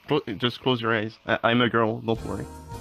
Just close your eyes. I'm a girl, don't worry.